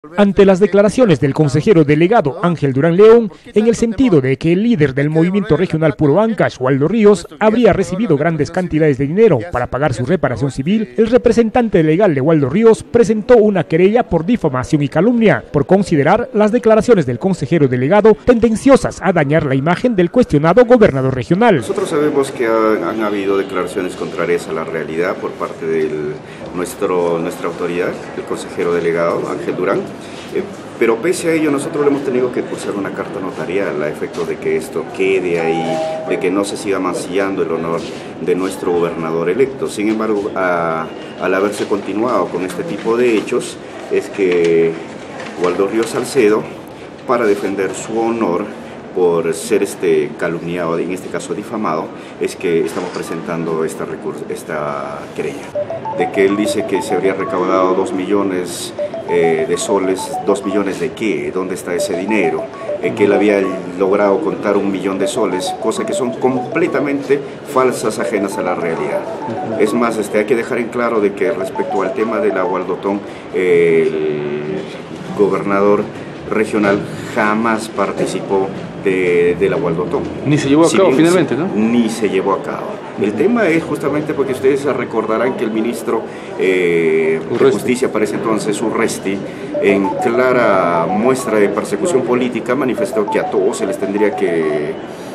Ante las declaraciones del consejero delegado Ángel Durán León, en el sentido de que el líder del movimiento regional Puro Ancash, Waldo Ríos, habría recibido grandes cantidades de dinero para pagar su reparación civil, el representante legal de Waldo Ríos presentó una querella por difamación y calumnia, por considerar las declaraciones del consejero delegado tendenciosas a dañar la imagen del cuestionado gobernador regional. Nosotros sabemos que han habido declaraciones contrarias a la realidad por parte de nuestra autoridad, el consejero delegado Ángel Durán. Pero pese a ello nosotros le hemos tenido que cursar una carta notarial a efecto de que esto quede ahí, de que no se siga mancillando el honor de nuestro gobernador electo. Sin embargo, al haberse continuado con este tipo de hechos, es que Waldo Ríos Salcedo, para defender su honor por ser calumniado, en este caso difamado, es que estamos presentando esta querella. De que él dice que se habría recaudado 2 millones de soles. ¿2 millones de qué? ¿Dónde está ese dinero? Que él había logrado contar 1 millón de soles, cosas que son completamente falsas, ajenas a la realidad. Es más, hay que dejar en claro de que respecto al tema de la Gualdotón, el gobernador regional jamás participó de la Gualdotón. Ni se llevó a cabo finalmente, ¿no? Ni se llevó a cabo. El tema es justamente porque ustedes recordarán que el ministro de Justicia, para ese entonces, Urresti, en clara muestra de persecución política, manifestó que a todos se les tendría que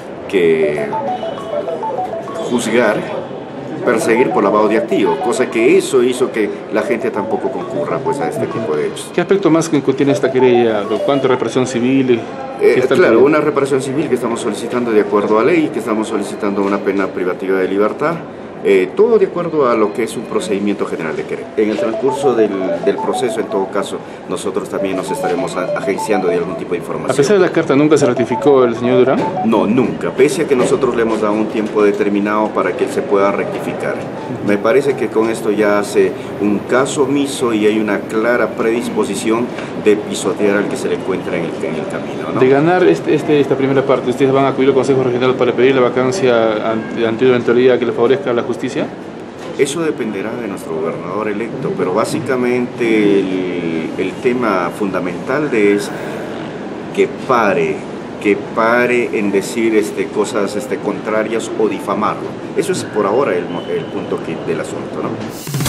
juzgar, perseguir por lavado de activos, cosa que eso hizo que la gente tampoco concurra pues a este tipo de hechos. ¿Qué aspecto más que contiene esta querella? ¿Cuánto reparación civil? Claro, una reparación civil que estamos solicitando de acuerdo a ley, que estamos solicitando una pena privativa de libertad, todo de acuerdo a lo que es un procedimiento general de querella. En el transcurso del proceso, en todo caso, nosotros también nos estaremos agenciando de algún tipo de información. ¿A pesar de la carta nunca se ratificó el señor Durán? No, nunca, pese a que nosotros le hemos dado un tiempo determinado para que él se pueda rectificar. Me parece que con esto ya hace un caso omiso y hay una clara predisposición de pisotear al que se le encuentra en el camino, ¿no? De ganar esta primera parte, ¿ustedes van a acudir al Consejo Regional para pedir la vacancia ante una eventualidad que le favorezca a la justicia? Eso dependerá de nuestro gobernador electo, pero básicamente el tema fundamental es que pare en decir cosas contrarias o difamarlo. Eso es por ahora el punto del asunto, ¿no?